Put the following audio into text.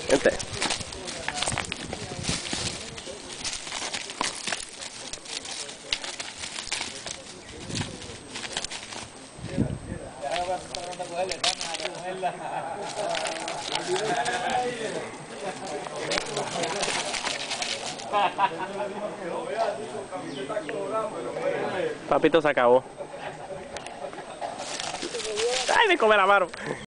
Vente. Papito se acabó. ¡Ay, me come la mano!